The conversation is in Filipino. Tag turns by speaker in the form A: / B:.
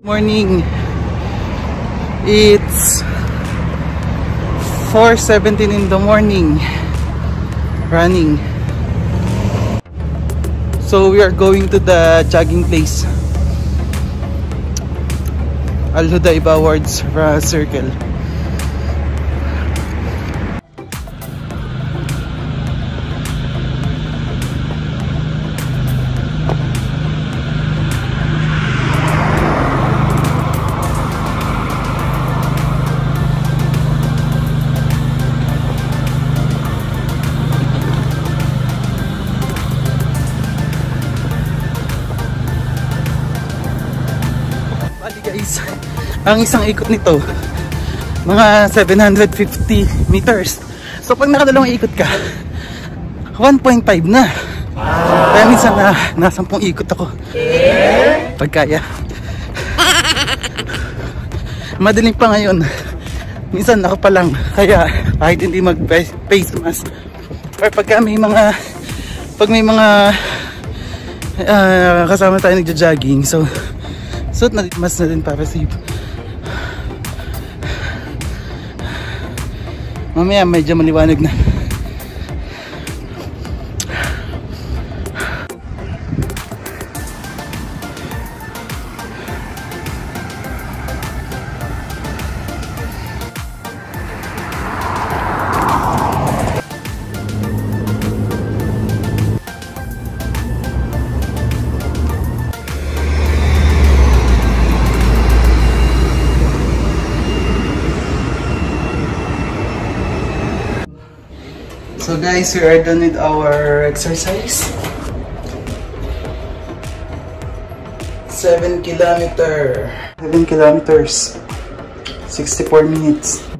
A: Morning. It's 4:17 in the morning. Running. So we are going to the jogging place. Hudaiba Awards Circle. Guys, ang isang ikot nito mga 750 meters. So pag nakadalawang ikot ka 1.5 na. Kaya minsan na 10 ikot ako pag kaya. Madaling pa ngayon, minsan ako pa lang, kaya kahit hindi mag face mask or pagka may mga kasama tayo nagja-jogging, so suot na mas na din para safe. Mamaya medyo maliwanag na. So guys, we are done with our exercise. 7 kilometers, 64 minutes.